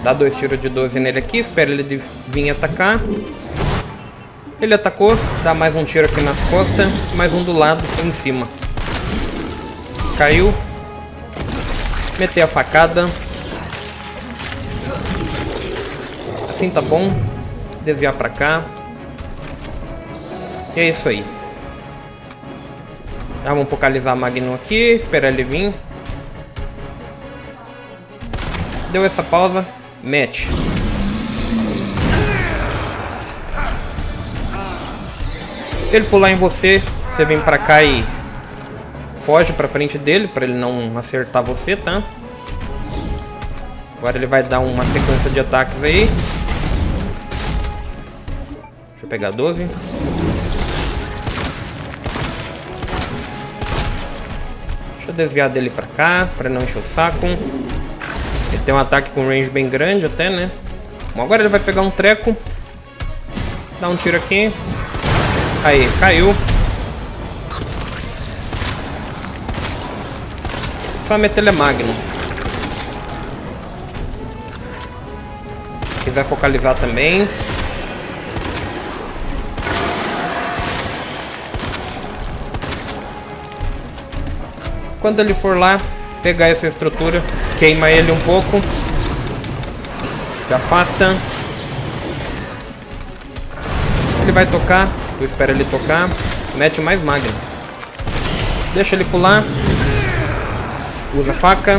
Dá 2 tiros de 12 nele aqui, espera ele vir atacar. Ele atacou, dá mais um tiro aqui nas costas, mais um do lado, em cima. Caiu. Meter a facada. Assim tá bom. Desviar pra cá. E é isso aí. Já vamos focalizar a Magnum aqui, esperar ele vir. Deu essa pausa, mete. Se ele pular em você, você vem pra cá e foge pra frente dele, pra ele não acertar você, tá? Agora ele vai dar uma sequência de ataques aí. Deixa eu pegar 12. Deixa eu desviar dele pra cá, pra não encher o saco. Ele tem um ataque com range bem grande até, né? Bom, agora ele vai pegar um treco. Dá um tiro aqui. Aí, caiu. Só meter ele Magnum. Se quiser focalizar também. Quando ele for lá, pegar essa estrutura, queima ele um pouco. Se afasta. Ele vai tocar. Tu espera ele tocar. Mete mais Magnum. Deixa ele pular. Usa a faca.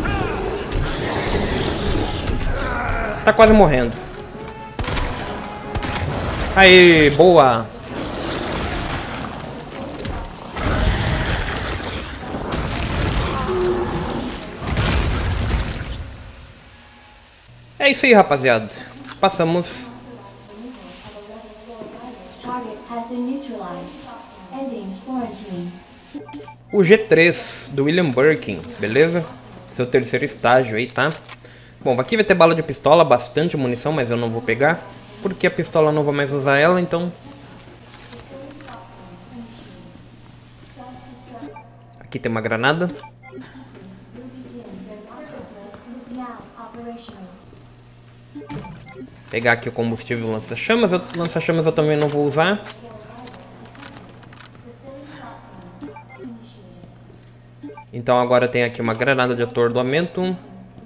Tá quase morrendo. Aí, boa. É isso aí, rapaziada. Passamos. O G3 do William Birkin, beleza? Seu terceiro estágio aí, tá? Bom, aqui vai ter bala de pistola, bastante munição, mas eu não vou pegar. Porque a pistola eu não vou mais usar ela, então... Aqui tem uma granada. Pegar aqui o combustível lança-chamas. Lança-chamas eu também não vou usar. Então agora tem aqui uma granada de atordoamento.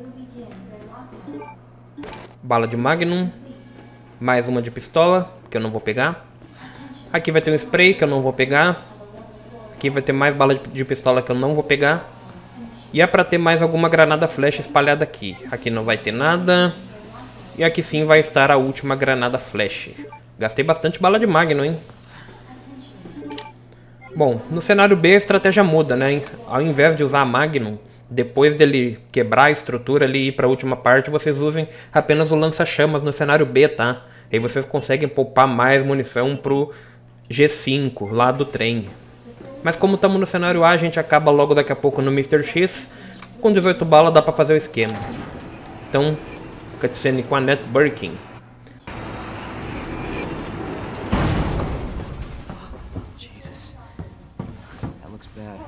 Bala de Magnum. Mais uma de pistola, que eu não vou pegar. Aqui vai ter um spray, que eu não vou pegar. Aqui vai ter mais bala de pistola, que eu não vou pegar. E é pra ter mais alguma granada flash espalhada aqui. Aqui não vai ter nada. E aqui sim vai estar a última granada flash. Gastei bastante bala de Magnum, hein? Bom, no cenário B a estratégia muda, né? Ao invés de usar a Magnum, depois dele quebrar a estrutura ali e ir para a última parte, vocês usem apenas o lança-chamas no cenário B, tá? Aí vocês conseguem poupar mais munição pro G5, lá do trem. Mas como estamos no cenário A, a gente acaba logo daqui a pouco no Mr. X. Com 18 balas dá pra fazer o esquema. Então, cutscene com a Annette Birkin. Jesus. That looks bad.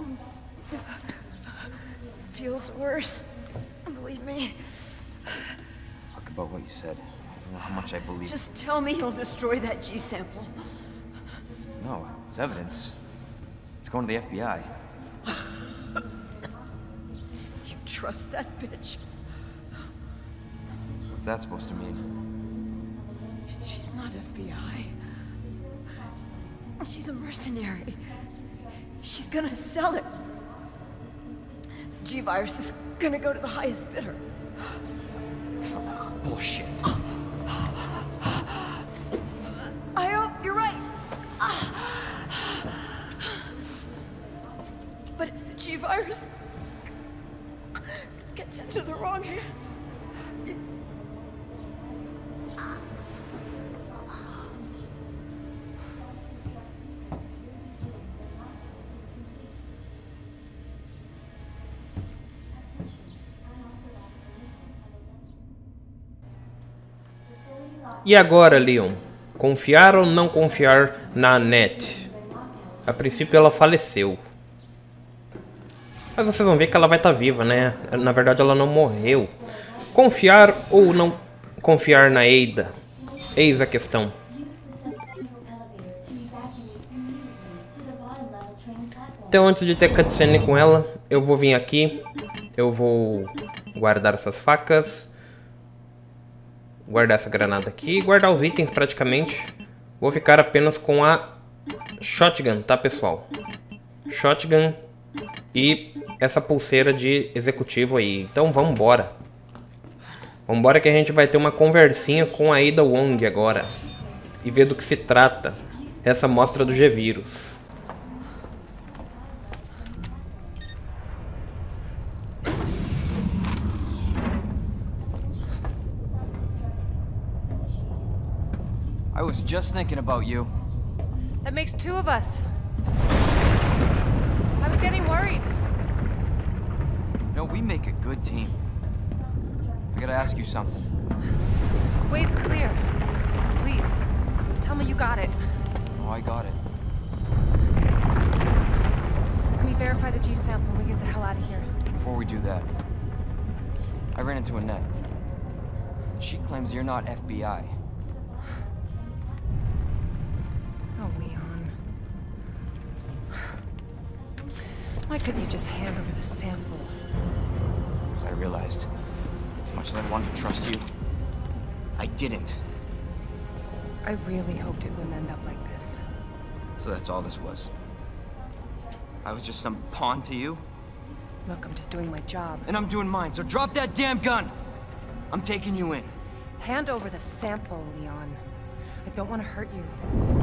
Feels worse. Believe me. Talk about what you said. I don't know how much I believe. Just tell me you'll destroy that G sample. No, it's evidence. It's going to the FBI. You trust that bitch? What's that supposed to mean? She's not FBI. She's a mercenary. She's gonna sell it. G-Virus is gonna go to the highest bidder. Bullshit. I hope you're right. But if the G-Virus gets into the wrong hands... E agora, Leon? Confiar ou não confiar na Annette? A princípio ela faleceu. Mas vocês vão ver que ela vai estar viva, né? Na verdade ela não morreu. Confiar ou não confiar na Ada? Eis a questão. Então, antes de ter cutscene com ela, eu vou vir aqui. Eu vou guardar essas facas. Guardar essa granada aqui. Guardar os itens praticamente. Vou ficar apenas com a shotgun, tá, pessoal? Shotgun e essa pulseira de executivo aí. Então, vamos embora. Vamos embora que a gente vai ter uma conversinha com a Ada Wong agora. E ver do que se trata essa mostra do G-Vírus. I was just thinking about you. That makes two of us. I was getting worried. No, we make a good team. I gotta ask you something. Way's clear. Please, tell me you got it. Oh, I got it. Let me verify the G-sample and we get the hell out of here. Before we do that, I ran into Annette. She claims you're not FBI. Oh, Leon. Why couldn't you just hand over the sample? As I realized, as much as I wanted to trust you, I didn't. I really hoped it wouldn't end up like this. So that's all this was. I was just some pawn to you, Look, I'm just doing my job. and I'm doing mine, so drop that damn gun! I'm taking you in. Hand over the sample, Leon. I don't want to hurt you.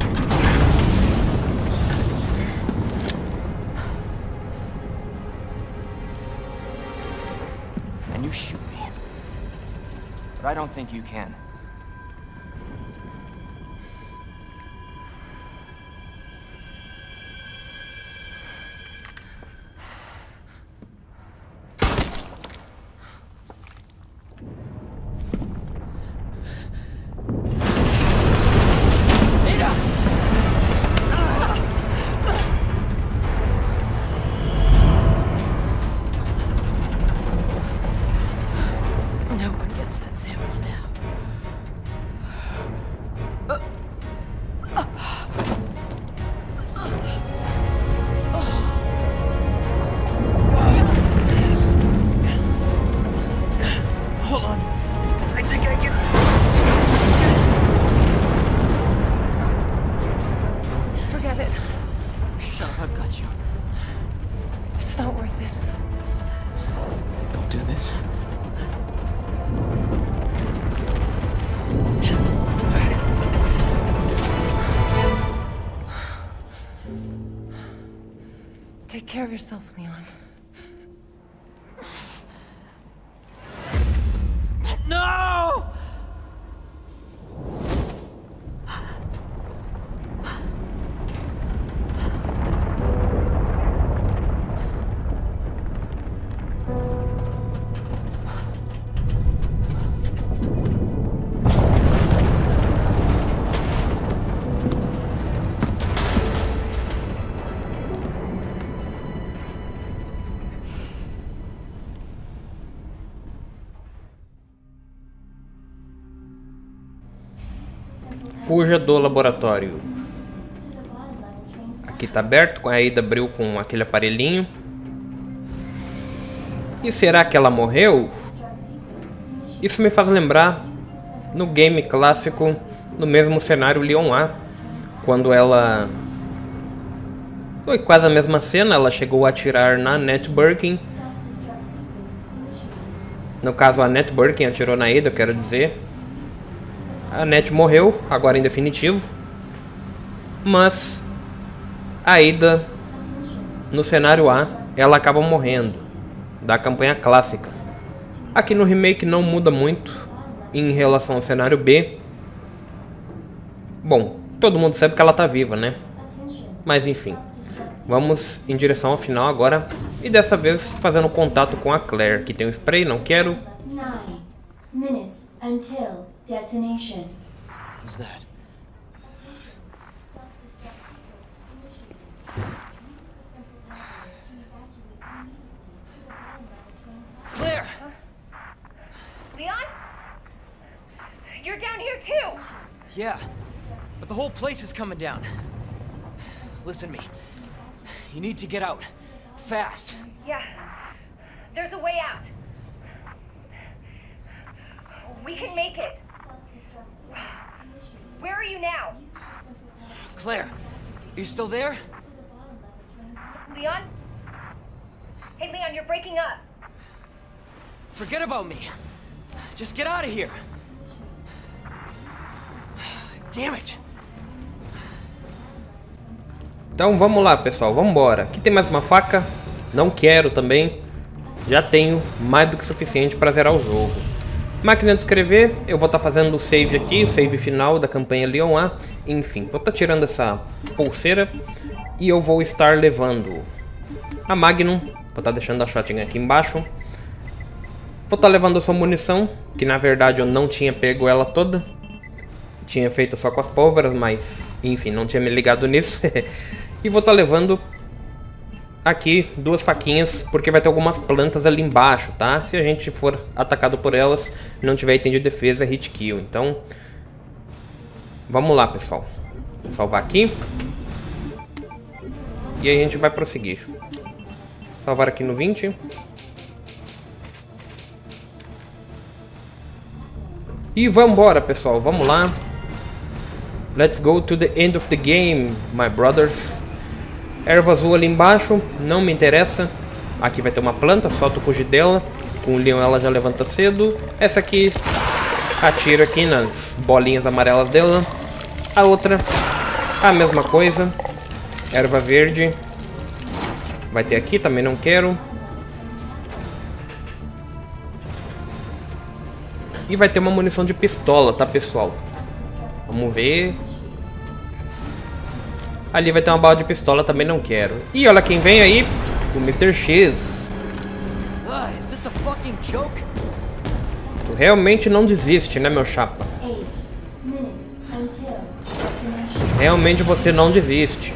And you shoot me. But I don't think you can. No one gets that sample now. Hold on. I think I can. Forget it. Shut up, I've got you. It's not worth it. Don't do this. Take care of yourself, Leon. No! Fuja do laboratório. Aqui tá aberto, a Ada abriu com aquele aparelhinho. E será que ela morreu? Isso me faz lembrar no game clássico, no mesmo cenário Leon A, quando ela... Foi quase a mesma cena, ela chegou a atirar na Annette Birkin. No caso, a Annette Birkin atirou na Ada, eu quero dizer. A Annette morreu, agora em definitivo. Mas a Ada, no cenário A, ela acaba morrendo, da campanha clássica. Aqui no remake não muda muito em relação ao cenário B. Bom, todo mundo sabe que ela tá viva, né? Mas enfim, vamos em direção ao final agora. E dessa vez fazendo contato com a Claire, que tem um spray, não quero. 9 minutes until detonation. What's that? Leon? Yeah, but the whole place is coming down. Listen to me. You need to get out. Fast. Yeah. There's a way out. We can make it. Where are you now? Claire, are you still there? Leon? Hey, Leon, you're breaking up. Forget about me. Just get out of here. Damn it. Então vamos lá, pessoal, vamos embora. Aqui tem mais uma faca. Não quero também. Já tenho mais do que suficiente para zerar o jogo. Máquina de escrever, eu vou estar fazendo o save aqui, o save final da campanha Leon A. Enfim, vou estar tirando essa pulseira e eu vou estar levando a Magnum. Vou estar deixando a Shotgun aqui embaixo. Vou estar levando a sua munição, que na verdade eu não tinha pego ela toda. Tinha feito só com as pólvoras, mas enfim, não tinha me ligado nisso. E vou estar levando aqui 2 faquinhas, porque vai ter algumas plantas ali embaixo, tá? Se a gente for atacado por elas, não tiver item de defesa, é hit kill. Então, vamos lá, pessoal. Vou salvar aqui. E aí a gente vai prosseguir. Salvar aqui no 20. E vamos embora, pessoal. Vamos lá. Let's go to the end of the game, my brothers. Erva azul ali embaixo, não me interessa. Aqui vai ter uma planta, só tu fugir dela. Com o Leon ela já levanta cedo. Essa aqui atira aqui nas bolinhas amarelas dela. A outra, a mesma coisa. Erva verde. Vai ter aqui, também não quero. E vai ter uma munição de pistola, tá, pessoal? Vamos ver. Ali vai ter uma bala de pistola, também não quero. E olha quem vem aí, o Mr. X. Is this a fucking joke? Tu realmente não desiste, né, meu chapa? 8 minutes until detonation. Realmente você não desiste.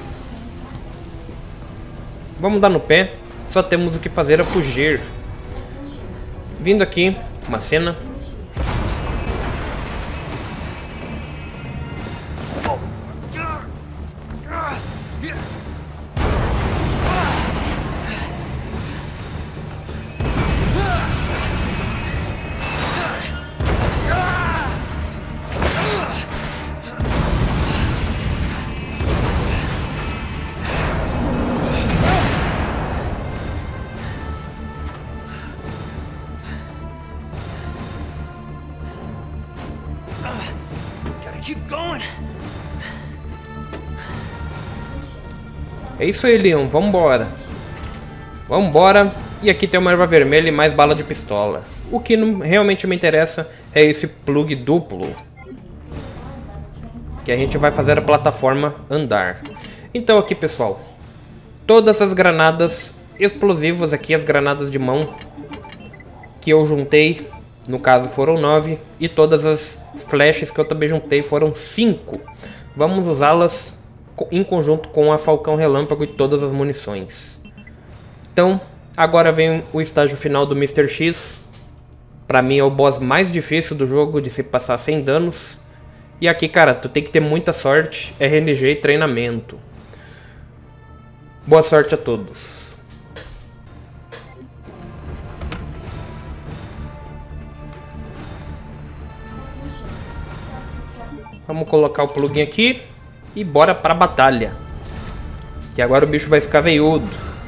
Vamos dar no pé. Só temos o que fazer é fugir. Vindo aqui, uma cena. Keep going. É isso aí, Leon. Vambora. Vambora. E aqui tem uma erva vermelha e mais bala de pistola. O que realmente me interessa é esse plug duplo. Que a gente vai fazer a plataforma andar. Então aqui, pessoal. Todas as granadas explosivas aqui, as granadas de mão que eu juntei. No caso foram 9. E todas as flashes que eu também juntei foram 5. Vamos usá-las em conjunto com a Falcão Relâmpago e todas as munições. Então, agora vem o estágio final do Mr. X. Pra mim é o boss mais difícil do jogo de se passar sem danos. E aqui, cara, tu tem que ter muita sorte, RNG e treinamento. Boa sorte a todos. Vamos colocar o plugin aqui e bora pra batalha. Que agora o bicho vai ficar veiudo.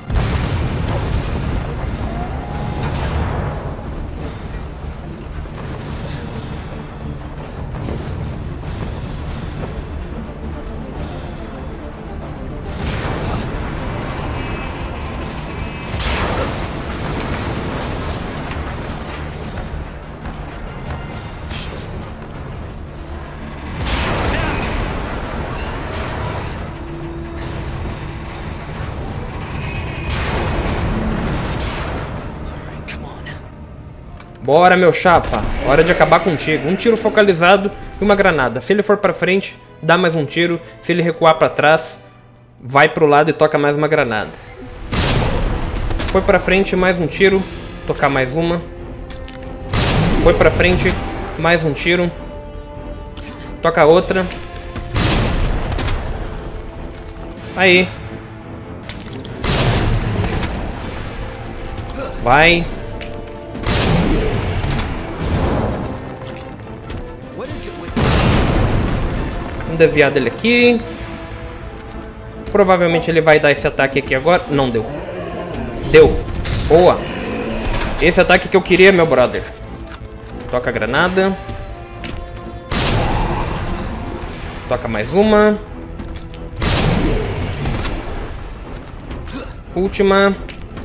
Bora, meu chapa. Hora de acabar contigo. Um tiro focalizado e uma granada. Se ele for pra frente, dá mais um tiro. Se ele recuar pra trás, vai pro lado e toca mais uma granada. Foi pra frente, mais um tiro. Tocar mais uma. Foi pra frente, mais um tiro. Toca outra. Aí. Vai. Vamos desviar dele aqui. Provavelmente ele vai dar esse ataque aqui agora. Não deu. Deu. Boa. Esse ataque que eu queria, meu brother. Toca a granada. Toca mais uma. Última.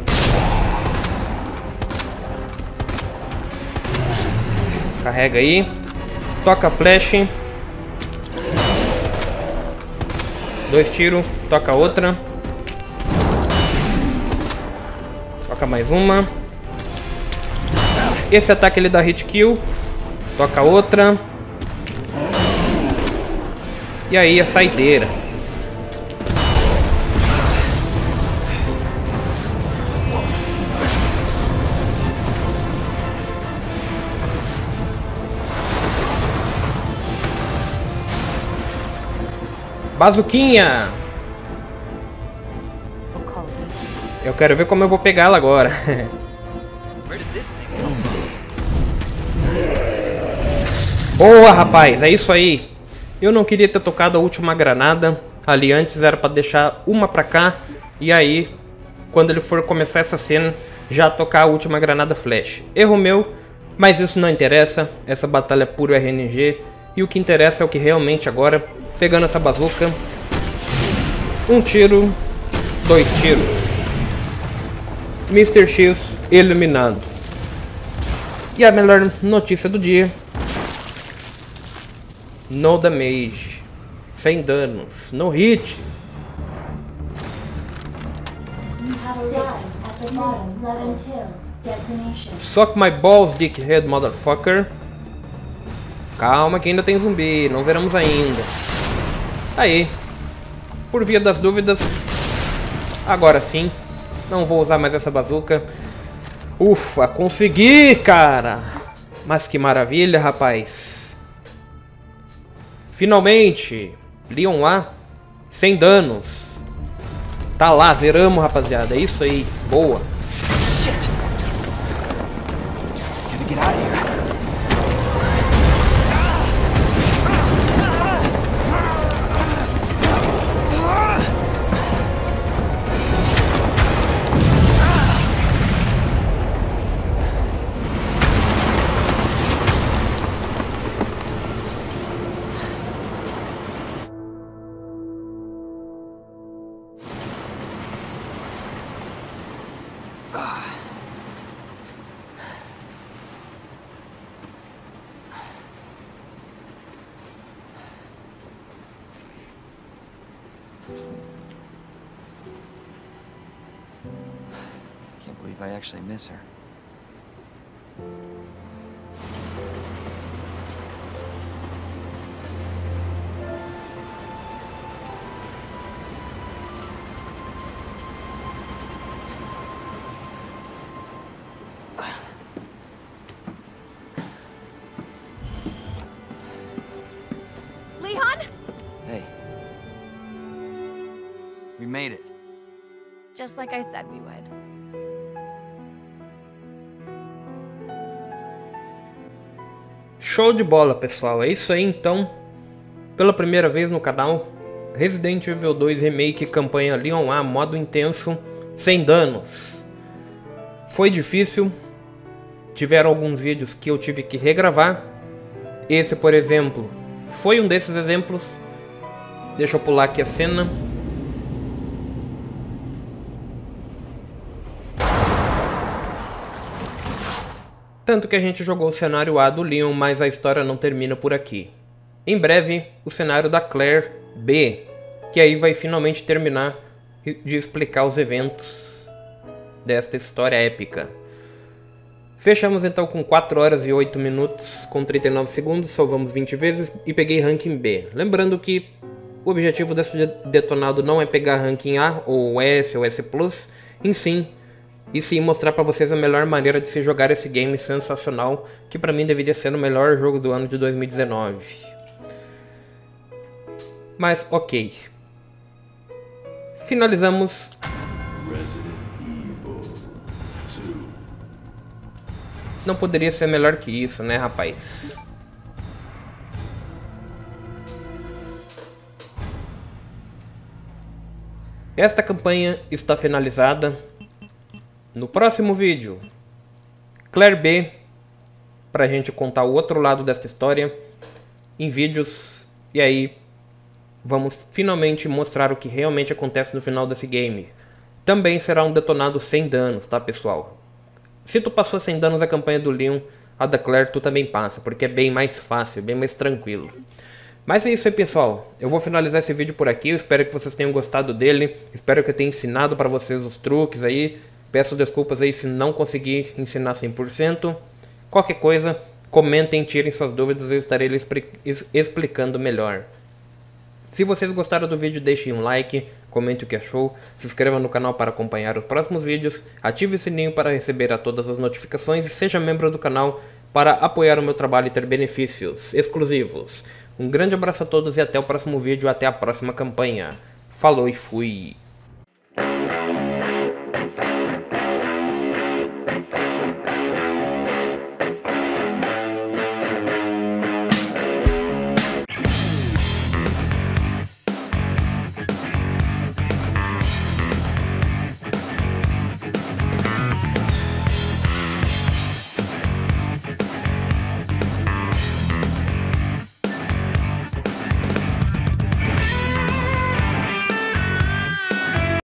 Carrega aí. Toca flash. 2 tiros. Toca outra. Toca mais uma. Esse ataque ele dá hit kill. Toca outra. E aí a saideira. Bazuquinha! Eu quero ver como eu vou pegar ela agora. Boa, rapaz! É isso aí. Eu não queria ter tocado a última granada ali antes, era pra deixar uma pra cá. E aí, quando ele for começar essa cena, já tocar a última granada flash. Erro meu, mas isso não interessa. Essa batalha é puro RNG. E o que interessa é o que realmente agora... Pegando essa bazuca. 1 tiro. 2 tiros. Mr. X eliminado. E a melhor notícia do dia. No damage. Sem danos. No hit. Suck my balls, dickhead motherfucker. Calma que ainda tem zumbi. Não veremos ainda. Aí, por via das dúvidas, agora sim, não vou usar mais essa bazuca. Ufa, consegui, cara! Mas que maravilha, rapaz! Finalmente, Leon A, sem danos. Tá lá, zeramos, rapaziada, é isso aí, boa! Shit! Gotta get out of here. Can't believe I actually miss her. Leon? Hey. We made it. Just like I said we would. Show de bola, pessoal. É isso aí, então. Pela primeira vez no canal, Resident Evil 2 Remake campanha Leon A, modo intenso, sem danos. Foi difícil. Tiveram alguns vídeos que eu tive que regravar. Esse, por exemplo, foi um desses exemplos. Deixa eu pular aqui a cena. Tanto que a gente jogou o cenário A do Leon, mas a história não termina por aqui. Em breve, o cenário da Claire B, que aí vai finalmente terminar de explicar os eventos desta história épica. Fechamos então com 4 horas e 8 minutos, com 39 segundos, salvamos 20 vezes e peguei ranking B. Lembrando que o objetivo desse detonado não é pegar ranking A, ou S, ou S+, e sim mostrar pra vocês a melhor maneira de se jogar esse game sensacional, que pra mim deveria ser o melhor jogo do ano de 2019. Mas ok. Finalizamos. Não poderia ser melhor que isso, né, rapaz? Esta campanha está finalizada. No próximo vídeo, Claire B, pra gente contar o outro lado desta história em vídeos. E aí, vamos finalmente mostrar o que realmente acontece no final desse game. Também será um detonado sem danos, tá, pessoal? Se tu passou sem danos a campanha do Leon, a da Claire tu também passa, porque é bem mais fácil, bem mais tranquilo. Mas é isso aí, pessoal. Eu vou finalizar esse vídeo por aqui. Eu espero que vocês tenham gostado dele. Espero que eu tenha ensinado para vocês os truques aí. Peço desculpas aí se não conseguir ensinar 100%. Qualquer coisa, comentem, tirem suas dúvidas. Eu estarei explicando melhor. Se vocês gostaram do vídeo, deixem um like, comente o que achou, se inscreva no canal para acompanhar os próximos vídeos, ative o sininho para receber todas as notificações e seja membro do canal para apoiar o meu trabalho e ter benefícios exclusivos. Um grande abraço a todos e até o próximo vídeo, até a próxima campanha. Falou e fui!